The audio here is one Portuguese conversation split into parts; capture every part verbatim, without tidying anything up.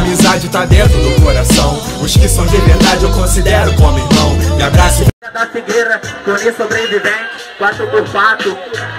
amizade tá dentro do coração. Os que são de verdade eu considero como irmão. Me abraço da Figueira, Tony sobrevivente, quatro por quatro.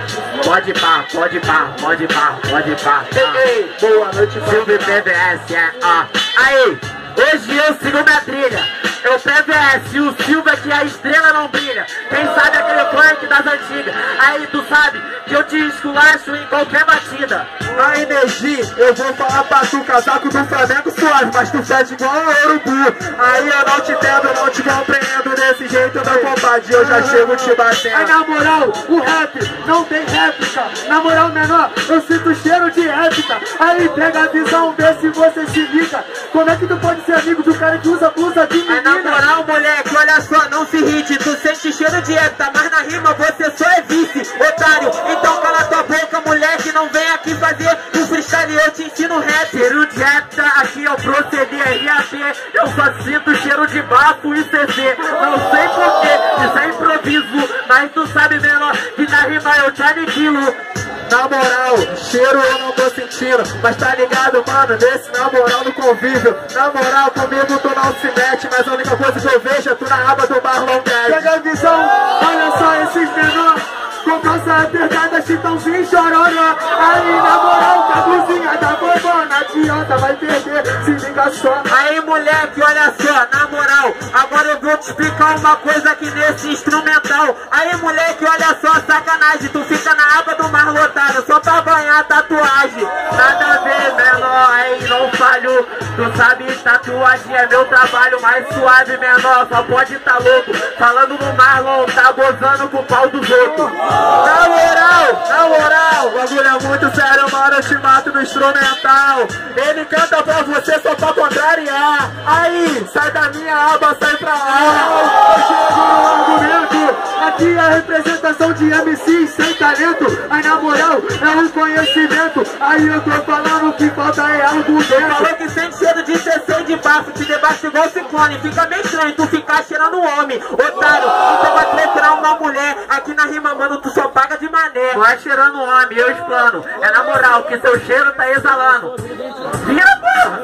Pode pá, pode pá, pode pá, pode pá. Ei, boa noite, Silvio P V S, é, ó. Aí, hoje eu sigo minha trilha. Eu P V S, o Silvio que a estrela não brilha. Quem sabe aquele funk das antigas. Aí tu sabe que eu te esculacho em qualquer batida. A energia, eu vou falar pra tu, casaco do Flamengo suave, mas tu fede igual a urubu. Aí eu não te entendo, eu não te compreendo. Desse jeito eu não combate, eu já chego te batendo. Aí na moral, o rap não tem réplica. Na moral menor, eu sinto cheiro de réplica. Aí pega a visão, vê se você se liga. Como é que tu pode ser amigo do cara que usa blusa de menina? Aí na moral, moleque, olha só, não se irrite. Tu sente cheiro de época, mas na rima você só é vice, otário. Então cala tua boca, moleque, não vem aqui fazer um freestyle, eu te ensino rap. Cheiro de época, aqui eu proceder R A P. Eu só sinto cheiro de bafo e C C. Não sei porquê, isso é improviso, mas tu sabe, menor, que na rima eu te aniquilo. Na moral, cheiro eu não tô sentindo, mas tá ligado, mano, nesse na moral no convívio. Na moral, comigo tu não se mete, mas a única coisa que eu vejo é tu na aba do Marlon Guedes. Pega a visão, olha só esses menores, com calça apertada, chitãozinho, chororó. Aí na moral, com a blusinha da vovó, não adianta, vai perder, se liga só. Aí moleque, olha só, na moral, agora eu vou te explicar uma coisa aqui nesse instrumental. Aí moleque, olha só, sacanagem, tu fica na aba do mar lotado só pra banhar tatuagem. Nada a ver, menor, aí não falho. Tu sabe, tatuagem é meu trabalho mais suave, menor, só pode tá louco. Falando no Marlon, tá gozando com o pau dos outros. Na moral, na moral, o bagulho é muito sério, mano, eu te mato no instrumental. Ele canta pra você só pra contrariar. Aí, sai da minha aba, sai pra lá. Eu chego no argumento, aqui é a representação de M C sem talento. Aí na moral, é um conhecimento. Aí eu tô falando que falta é argumento. Falou que sente cheiro de C C e de bafo, te debaixo igual ciclone. Fica bem estranho tu ficar cheirando um homem, otário. Tu vai procurar uma mulher, aqui na rima, mano, tu só paga de mané. Não é cheirando um homem, eu explano. É na moral, que seu cheiro tá exalando. Vira, porra!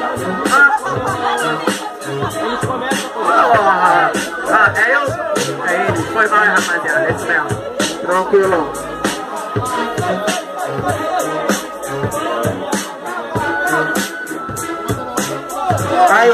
Ah, ah, é eu? É ele, foi mal, rapaziada, é isso mesmo. Tranquilo. Aí,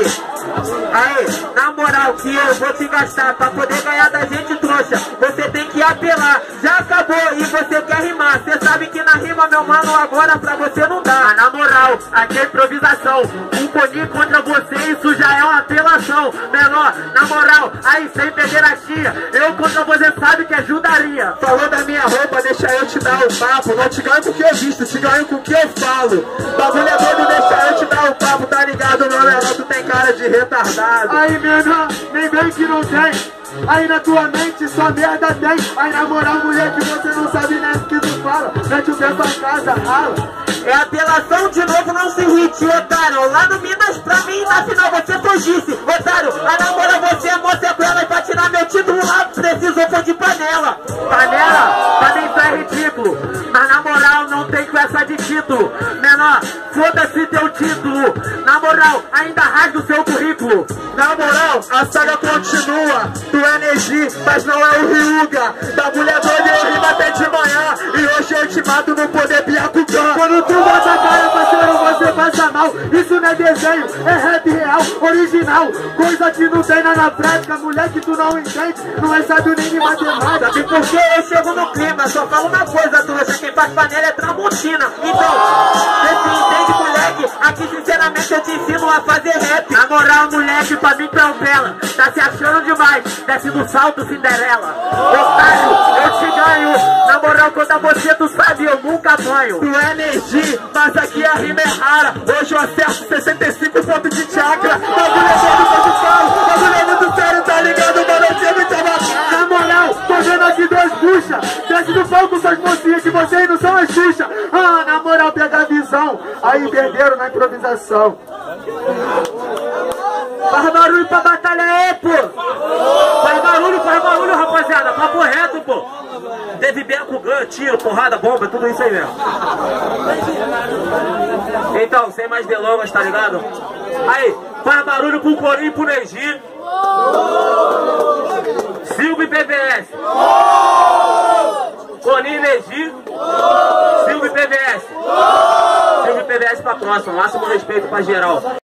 aí, na moral que eu vou te gastar pra poder ganhar da gente trouxa, você tem que apelar, já acabou e você quer rimar, cê sabe que na rima, meu mano, agora pra você não dá. Mas na moral, aqui é improvisação, um Coni contra você, isso já é uma apelação. Menor, na moral, aí sem pederastia, eu contra você sabe que ajudaria. Falou da minha roupa, deixa eu te dar o papo, não te ganho com o que eu visto, te ganho com o que eu falo. Bagulho é doido, deixa eu te dar o papo, tá ligado, meu menor, tu tem cara de retardado. Aí menor, nem bem que não tem. Aí na tua mente só merda tem. Aí na moral, mulher, que você não sabe nem o que tu fala. Mete o pé pra casa, rala. É apelação de novo, não se irrite, otário. Lá no Minas, pra mim, na final você fugice, otário. Aí na moral, você é moça bela e pra tirar meu título lá, precisou for de panela. Panela? Pra mim isso é ridículo. Mas na moral, não tem com essa de título. Menor, foda-se teu título. Na moral, ainda rasga o seu currículo. Na moral, a saga continua. Tu é Neji, mas não é o Ryuga. Da mulher doida eu rimo até de manhã. E hoje eu te mato no poder Byakugan. Quando tu bota a cara, parceiro, você passa mal. Isso não é desenho, é rap real, original. Coisa que não tem na prática, mulher que tu não entende, não é sábio nem de matemática. Sabe por que eu chego no clima? Só falo uma coisa, trouxa, quem faz panela é Tramontina. Então, você se entende, moleque? Aqui sinceramente eu te ensino a fazer rap. Na moral, moleque, pra mim tu é um bela. Tá se achando demais, desce no salto Cinderela. Otário, eu te ganho. Na moral, contra você, tu sabe, eu nunca apanho. Tu é energia, mas aqui a rima é rara. Hoje eu acerto sessenta e cinco pontos de chakra. Bagulho é doido, mas tu fala. Bagulho é muito sério, tá ligado, mano? Eu tinha muito abaixado. Na moral, tô vendo aqui dois bucha. Desce do palco suas mocinhas, que vocês não são as Xuxa. Ah, na moral, pega a visão. Aí perderam na improvisação. Faz barulho pra batalha aí, pô! Faz barulho, faz barulho, rapaziada. Papo reto, pô! Teve beco, gun, tiro, porrada, bomba, tudo isso aí mesmo. Então, sem mais delongas, tá ligado? Aí, faz barulho pro Corinho e pro Neji. Silvio e P V S. Corinho e Neji. Silvio e P V S. Silvio e P V S pra próxima. Máximo respeito pra geral.